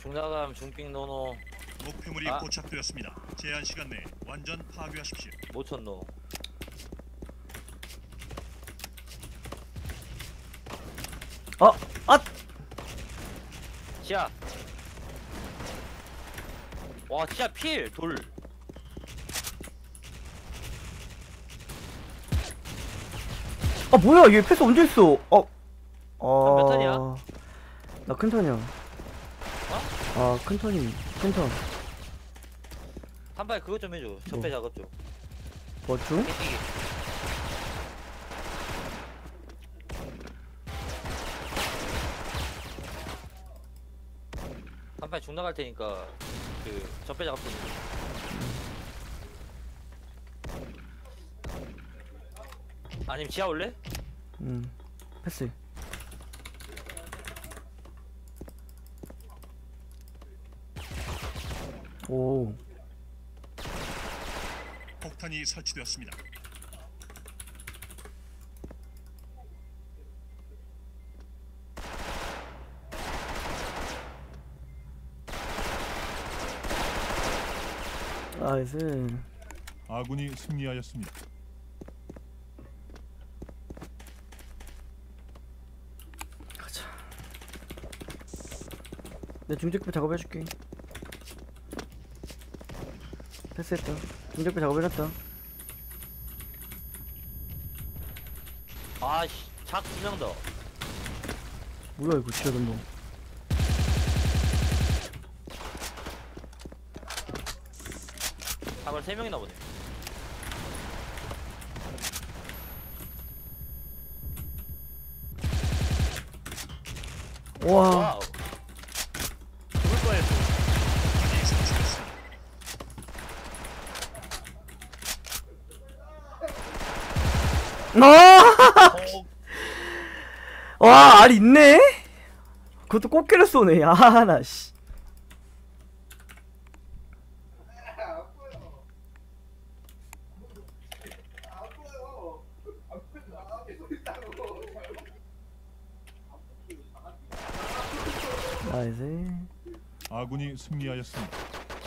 중나감 중빙 노노. 목표물이 포착되었습니다. 제한 시간 내에 완전 파괴하십시오. 못 쳤노. 지하. 와 지하 필 돌. 아 뭐야 얘 패스 언제 했어? 몇 턴이야? 나 큰 턴이야. 큰 턴이 큰 턴. 한 발 그것 좀 해줘. 적배 작업 좀. 뭐 중? 개뛰기. 한 발 중 나갈 테니까 그 적배 작업 좀. 아니면 지하 올래? 패스. 오. 폭탄이 설치되었습니다. 나이스. 아군이 승리하였습니다. 가자. 내 중적배 작업해줄게. 패스했다. 중적배 작업해놨다. 아씨 작 2명 더. 뭐야 이거 진짜 너. 작을 3명이나 보네. 와. 와우. 죽을 뻔했어. 폭탄이 설치되었습니다. 와, 알 있네? 그것도 꽃게를 쏘네. 나 씨. 나이스. 아군이 승리하였습니다.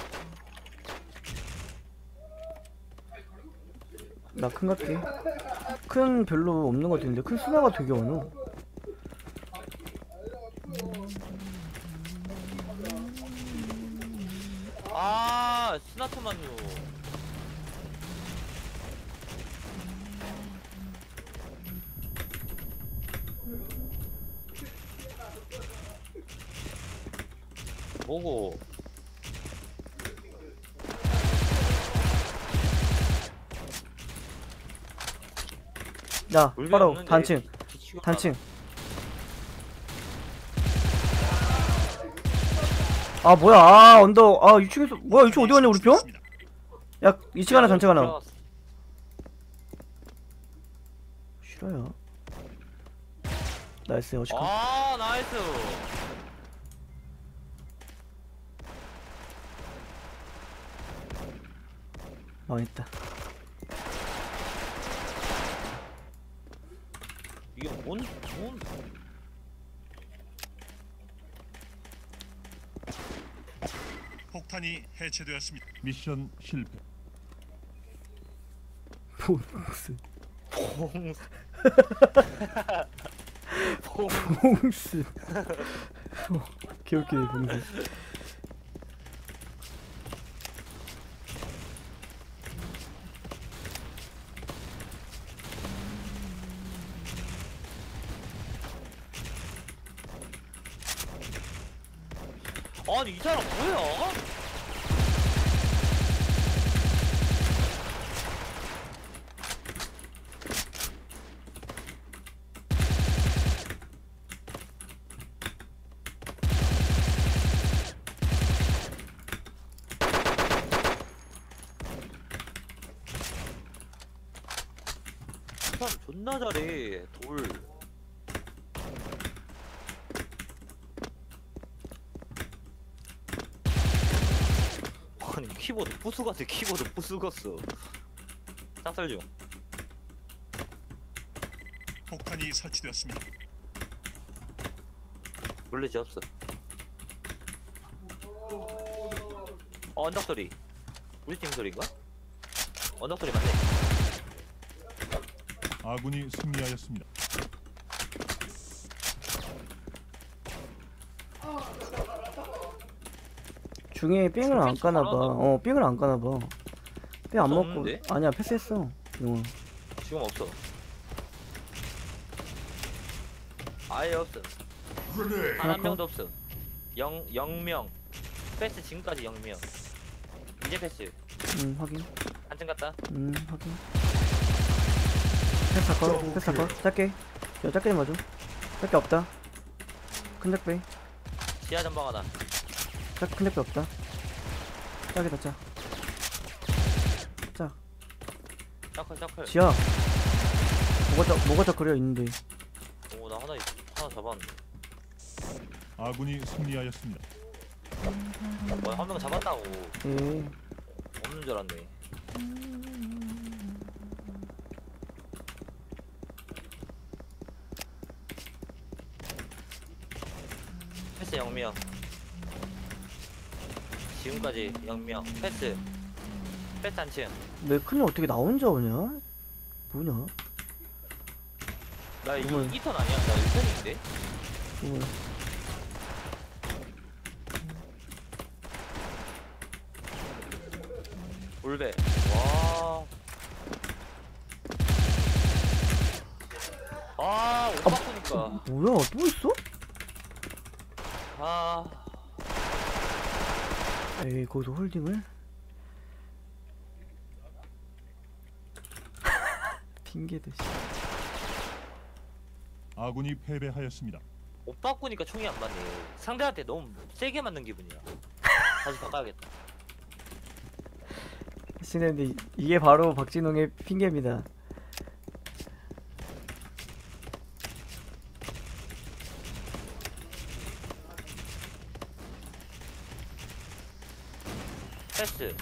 나 큰 갈게. 큰 별로 없는 것 같은데 큰 스나가 되게 많아. 스나트만요. 뭐고? 야, 물배 바로 없는데 단층. 뒤치고 단층. 아 뭐야? 언더. 2층에서 뭐야? 2층 어디 갔냐 우리 편? 야, 2층 하나 단층 하나. 들어갔어. 싫어요. 나이스. 어시카. 나이스. 망했다. 이게 뭔? 폭탄이 해체되었습니다. 미션 실패. 봉스. 봉. 봉스. 귀엽게 봉스. 아니 이 사람 뭐야? 이 사람 존나 잘해. 돌. 아니 키보드 부수갔어. 키보드 부수갔어. 짝살 중. 폭탄이 설치되었습니다. 원래 지 없어. 언덕 소리. 우리 팀 소리인가? 언덕 소리 맞네. 아군이 승리하였습니다. 중에 삥을 안 패스 까나봐. 잘한다. 삥을 안 까나봐. 삥 안 패스 먹고. 없는데? 아니야, 패스했어. 용아. 지금 없어. 아예 없어. 한 하나 명도 없어. 0명. 패스 지금까지 0명. 이제 패스. 확인. 한층 갔다. 확인. 패스 걸. 패스 걸. 짧게. 야, 짧게 좀 맞아. 짧게 없다. 큰 작배. 지하 전방 하나. 큰 작배 없다. 짜게다, 짜. 짜. 짜클. 지야. 뭐가 짝거려 있는데. 오, 나 하나 잡았는데. 아군이 승리하였습니다. 한 명 잡았다고. 예. 없는 줄 알았네. 패스 0명. 지금까지 0명. 패스 한층. 맥크는 어떻게 나 혼자 오냐? 뭐냐? 나 어머. 2턴 아니야? 나 1턴인데? 뭐야? 울베. 와. 못 바꾸니까. 뭐야? 또 있어? 에이, 거기서 홀딩을? 핑계대, 씨. 아군이 패배하였습니다. 못 바꾸니까 총이 안 맞네. 상대한테 너무 세게 맞는 기분이야. 다시 바꿔야겠다. 근데 이게 바로 박진웅의 핑계입니다. 패스.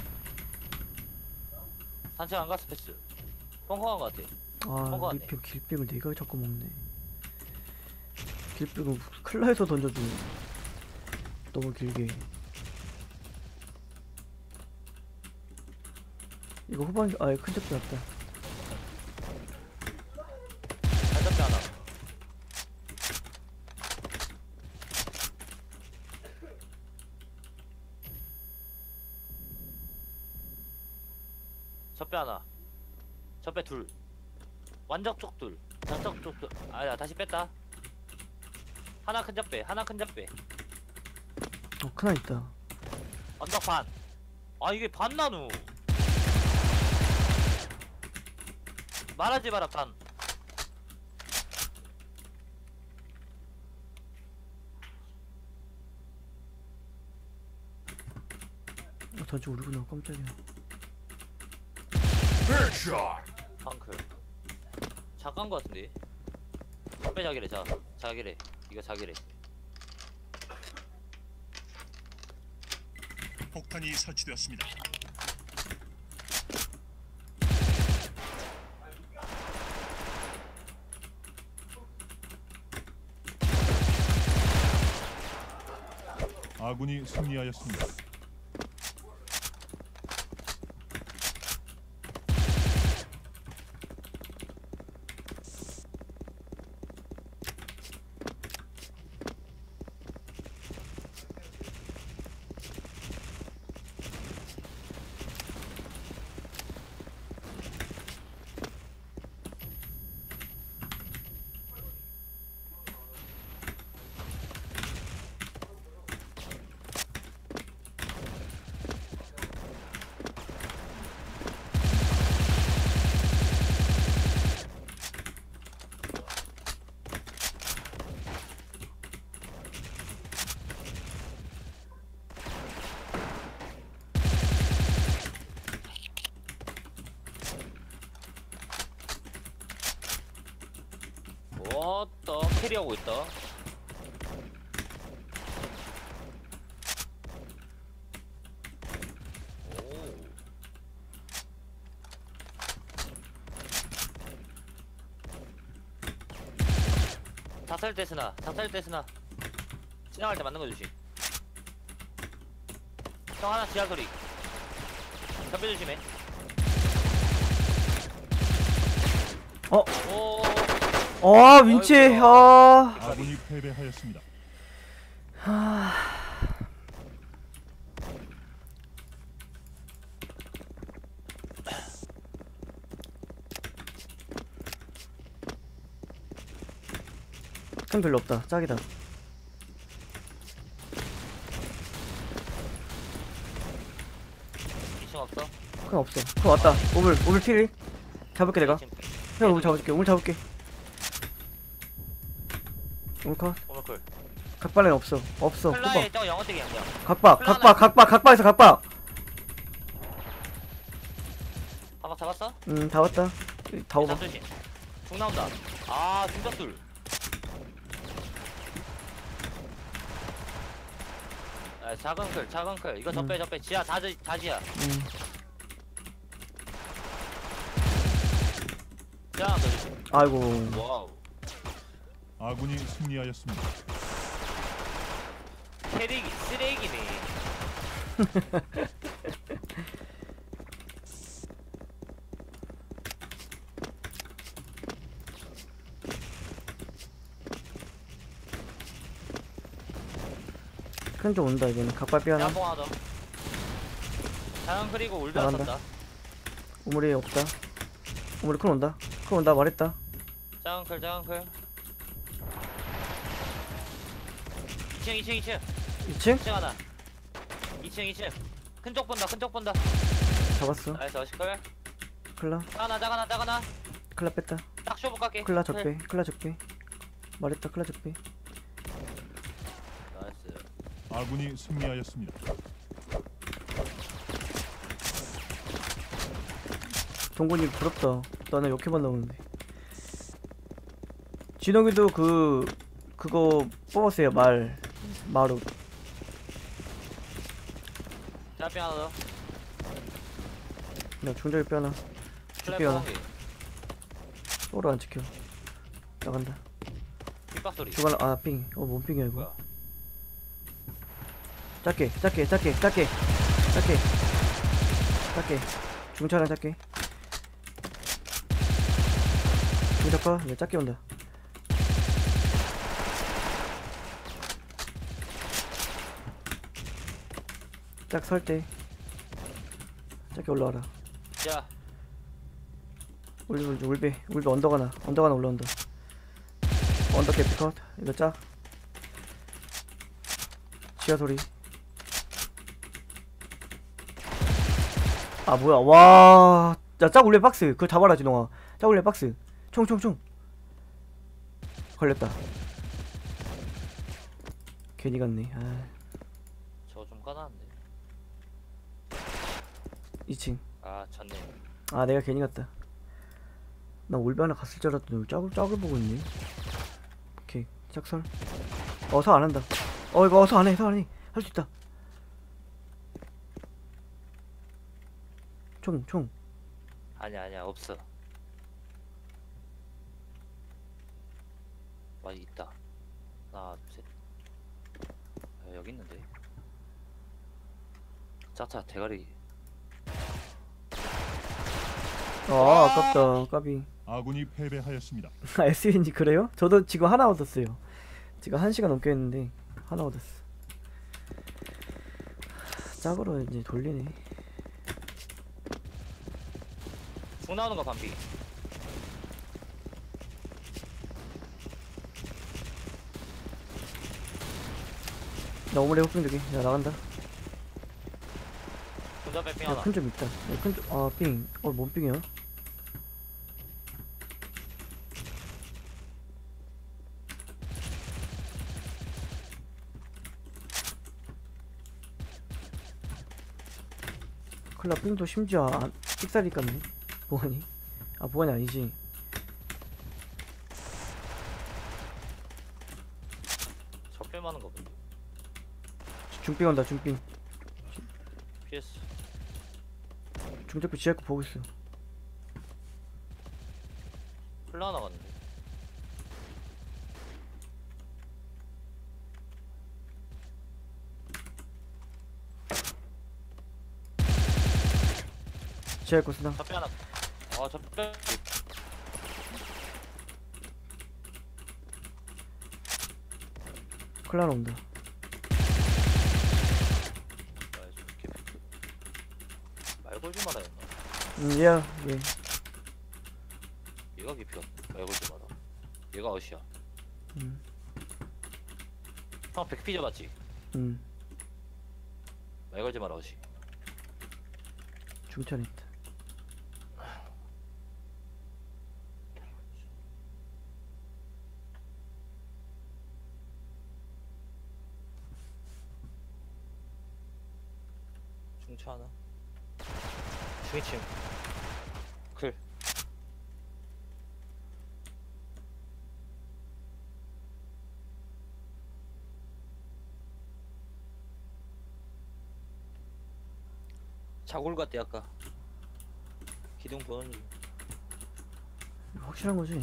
단체 안 갔어 패스. 뻥뻥한 것 같아. 아, 먹어왔네. 리필 길빙을 내가 자꾸 먹네. 길빙은 클라에서 던져도 너무 길게. 이거 후반 아예 큰 적도 났다. 발잡기 하나. 접배 하나. 접배 둘. 완적 쪽 둘. 좌석 쪽 둘. 아야 다시 뺐다. 하나 큰 접배. 하나 큰 접배. 크나 있다. 언덕 반. 이게 반 나누. 말하지 마라 반. 전체 우리구나. 깜짝이야. 펑크. 작간 거 같은데. 접배 자기래 자기래. 이거 자기래. 폭탄이 설치되었습니다. 아군이 승리하였습니다. 왔다 캐리하고 있다. 작살 때 쓰나 지나갈 때 맞는 거 조심. 형 하나 지하 소리. 접배 조심해. 어? 오. 아 윈치. 어이구. 아. 아군이 패배하였습니다. 큰 별로 없다. 짝이다. 미션 없어? 큰 없어. 큰 왔다. 오물 필. 잡을게 내가. 형 오물 잡아줄게. 오물 잡을게. 오물 컷. 오물콜. 각발엔 없어. 없어. 클라에 호박. 저 영어되기 양념. 각박에서 각박. 한박 잡았어? 다 왔다. 다 오바. 조심. 중 나온다. 아 중격둘. 아, 작은 클. 이거 접배. 지하 다 지하. 지하 하나 더 조심. 아이고. 와우. 아군이 승리하였습니다. 쓰레기네. 큰 좀 온다 이제는. 각발 빼하나. 양봉 하나 더. 작은 클이고 울베 나간다. 왔었다. 우물이 없다. 우물이 큰 온다. 큰 온다 말했다. 작은 클. 2층. 2층? 2층 하나. 2층. 큰 쪽 본다. 잡았어. 나이스 어시클. 클라. 작아나. 클라 뺐다. 딱 쇼부 깎게. 클라 적배. 클라 적배. 말했다. 클라 적배. 나이스. 아군이 승리하였습니다. 동근이 부럽다. 나는 이렇게만 나오는데. 진욱이도 그거 뽑았어요. 마루. 짜핑 하나 더. 야 중적이 빼하나. 클랩 죽게 하나. 포기. 소로 안 지켜. 나간다. 뒷박 소리. 주간 삥. 뭔 삥이야 이거. 뭐야? 작게. 중차랑 작게. 중작가 왜 작게 온다. 짝 설 때 작게 올라와라. 자, 울베 언덕 하나 올라온다. 언덕 개피 컷. 이거 짝. 지하 소리. 아 뭐야. 와. 야 짝 울베 박스. 그거 잡아라 진홍아. 짝 울베 박스. 총. 걸렸다. 괜히 갔네. 저 좀 까놨는데. 2층. 아, 졌네. 내가 괜히 갔다. 나 울베 하나 갔을 줄 알았더니 짝을 보고 있네. 오케이. 짝설. 서 안 한다. 이거 서 안 해. 할 수 있다. 총. 아니야, 없어. 많이 있다. 하나, 둘, 셋. 여기 있는데. 짜차 대가리. 아깝다. 까비. 아군이 패배하였습니다. SNG 그래요? 저도 지금 하나 얻었어요. 지금 1시간 넘게 했는데 하나 얻었어. 짝으로 이제 돌리네. 중 나오는 거 반비. 나 오므리 흑빙두기. 야 나간다. 중잡배 핑 야 하나. 큰 좀 있다. 삥. 뭔 삥이야? 클라 삥도 심지어 삑사리 깠네. 보안이. 보안이 아니지. 적배 많은 거 본데. 중삥 온다. 중삥. PS. 중적배 지하 거 보고 있어. 플라 하나 갔는데. 지하 있고 쓰나. 적배 하나. 적배. 클라나 온다. 말 걸지 말아야 했나? 얘야 얘. 얘가 깊이야. 말 걸지 마라. 얘가 어시야. 음. 형 100피 잡았지? 음. 말 걸지 마라 어시. 중천에 있다. 중차 하나. 중이층. 클. 자골 같대 아까. 기둥 보는 중. 확실한 거지?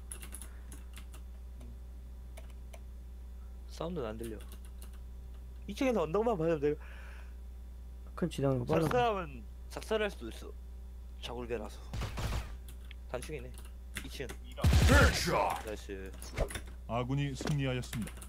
사운드는 안 들려. 2층에서 언덕만 봐도 내가 큰 지나가는 거 빨라. 작사하면 작사를 할 수도 있어. 자골개라서. 단층이네. 2층. 나이스. 아군이 승리하였습니다.